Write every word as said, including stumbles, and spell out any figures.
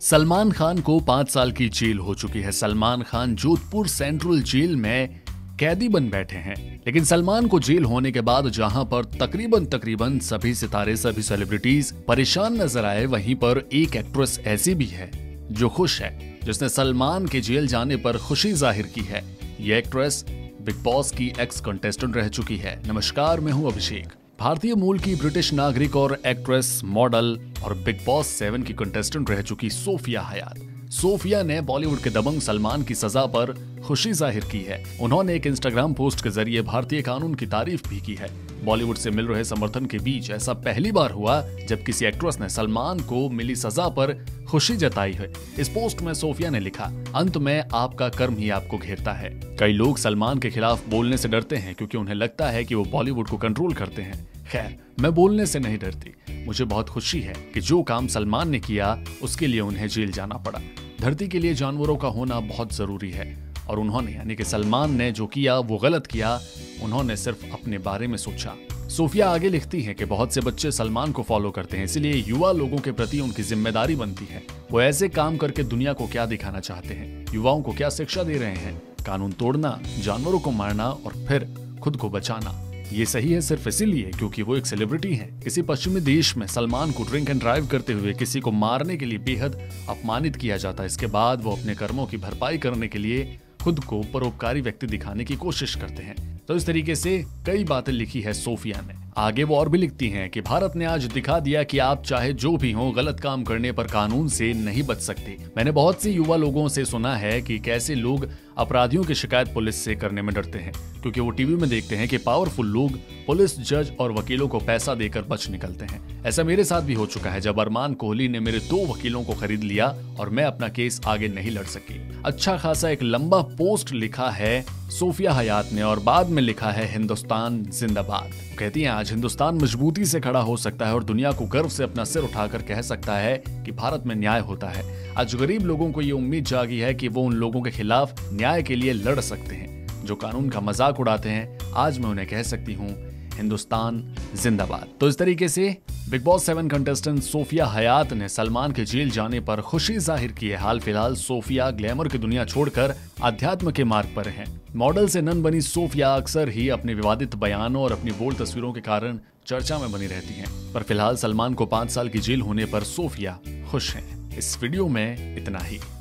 सलमान खान को पांच साल की जेल हो चुकी है। सलमान खान जोधपुर सेंट्रल जेल में कैदी बन बैठे हैं। लेकिन सलमान को जेल होने के बाद जहां पर तकरीबन तकरीबन सभी सितारे, सभी सेलिब्रिटीज परेशान नजर आए, वहीं पर एक एक्ट्रेस ऐसी भी है जो खुश है, जिसने सलमान के जेल जाने पर खुशी जाहिर की है। ये एक्ट्रेस बिग बॉस की एक्स कंटेस्टेंट रह चुकी है। नमस्कार, मैं हूं अभिषेक। भारतीय मूल की ब्रिटिश नागरिक और एक्ट्रेस, मॉडल और बिग बॉस सेवन की कंटेस्टेंट रह चुकी सोफिया हयात। सोफिया ने बॉलीवुड के दबंग सलमान की सजा पर खुशी जाहिर की है। उन्होंने एक इंस्टाग्राम पोस्ट के जरिए भारतीय कानून की तारीफ भी की है। बॉलीवुड से मिल रहे समर्थन के बीच ऐसा पहली बार हुआ जब किसी एक्ट्रेस ने सलमान को मिली सजा पर खुशी जताई है। इस पोस्ट में सोफिया ने लिखा, अंत में आपका कर्म ही आपको घेरता है। कई लोग सलमान के खिलाफ बोलने से डरते हैं क्योंकि उन्हें लगता है कि वो बॉलीवुड को कंट्रोल करते हैं। खैर, मैं बोलने से नहीं डरती। मुझे बहुत खुशी है कि जो काम सलमान ने किया उसके लिए उन्हें जेल जाना पड़ा। धरती के लिए जानवरों का होना बहुत जरूरी है और उन्होंने यानी कि सलमान ने जो किया वो गलत किया। उन्होंने सिर्फ अपने बारे में सोचा। सोफिया आगे लिखती हैं कि बहुत से बच्चे सलमान को फॉलो करते हैं, इसलिए युवा लोगों के प्रति उनकी जिम्मेदारी बनती है। वो ऐसे काम करके दुनिया को क्या दिखाना चाहते हैं, युवाओं को क्या शिक्षा दे रहे हैं। कानून तोड़ना, जानवरों को मारना और फिर खुद को बचाना, ये सही है सिर्फ इसीलिए क्योंकि वो एक सेलिब्रिटी हैं। किसी पश्चिमी देश में सलमान को ड्रिंक एंड ड्राइव करते हुए किसी को मारने के लिए बेहद अपमानित किया जाता है। इसके बाद वो अपने कर्मों की भरपाई करने के लिए खुद को परोपकारी व्यक्ति दिखाने की कोशिश करते हैं। तो इस तरीके से कई बातें लिखी है सोफिया ने। आगे वो और भी लिखती हैं कि भारत ने आज दिखा दिया कि आप चाहे जो भी हो, गलत काम करने पर कानून से नहीं बच सकते। मैंने बहुत से युवा लोगों से सुना है कि कैसे लोग अपराधियों की शिकायत पुलिस से करने में डरते हैं क्योंकि वो टीवी में देखते हैं कि पावरफुल लोग पुलिस, जज और वकीलों को पैसा देकर बच निकलते हैं। ऐसा मेरे साथ भी हो चुका है जब अरमान कोहली ने मेरे दो वकीलों को खरीद लिया और मैं अपना केस आगे नहीं लड़ सकी। अच्छा खासा एक लंबा पोस्ट लिखा है सोफिया हयात ने और बाद में लिखा है हिंदुस्तान जिंदाबाद। कहती हैं आज हिंदुस्तान मजबूती से खड़ा हो सकता है और दुनिया को गर्व से अपना सिर उठाकर कह सकता है कि भारत में न्याय होता है। आज गरीब लोगों को ये उम्मीद जागी है कि वो उन लोगों के खिलाफ न्याय के लिए लड़ सकते हैं जो कानून का मजाक उड़ाते हैं। आज मैं उन्हें कह सकती हूँ हिंदुस्तान जिंदाबाद। तो इस तरीके से Bigg Boss seven contestant Sophia Hayat ने सलमान के जेल जाने पर खुशी जाहिर की है। हाल फिलहाल सोफिया ग्लैमर की दुनिया छोड़कर अध्यात्म के मार्ग पर हैं। मॉडल से नन बनी सोफिया अक्सर ही अपने विवादित बयानों और अपनी बोल्ड तस्वीरों के कारण चर्चा में बनी रहती हैं। पर फिलहाल सलमान को पांच साल की जेल होने पर सोफिया खुश हैं। इस वीडियो में इतना ही।